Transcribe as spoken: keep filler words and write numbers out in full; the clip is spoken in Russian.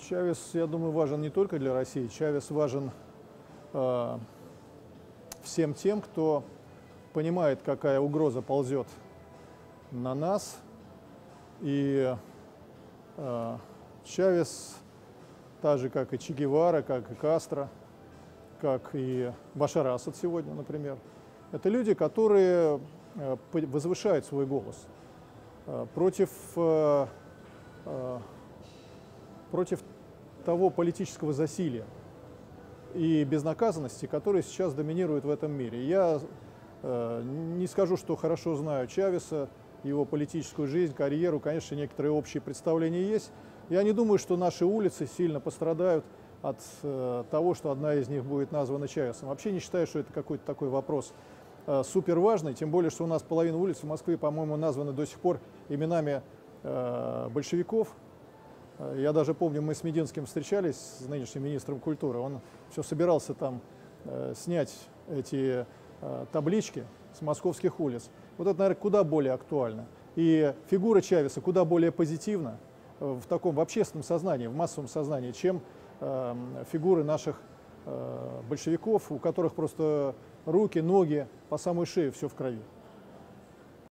Чавес, я думаю, важен не только для России. Чавес важен э, всем тем, кто понимает, какая угроза ползет на нас. И э, Чавес, так же, как и Че Гевара, как и Кастро, как и Башар Асад сегодня, например, это люди, которые э, возвышают свой голос э, против, э, э, против того политического засилия и безнаказанности, которые сейчас доминируют в этом мире. Я э, не скажу, что хорошо знаю Чавеса, его политическую жизнь, карьеру, конечно, некоторые общие представления есть. Я не думаю, что наши улицы сильно пострадают от э, того, что одна из них будет названа Чавесом. Вообще не считаю, что это какой-то такой вопрос э, супер важный, тем более, что у нас половина улиц в Москве, по-моему, названы до сих пор именами э, большевиков. Я даже помню, мы с Мединским встречались, с нынешним министром культуры, он все собирался там э, снять эти э, таблички с московских улиц. Вот это, наверное, куда более актуально. И фигура Чавеса куда более позитивна в таком, в общественном сознании, в массовом сознании, чем э, фигуры наших э, большевиков, у которых просто руки, ноги по самую шею, все в крови.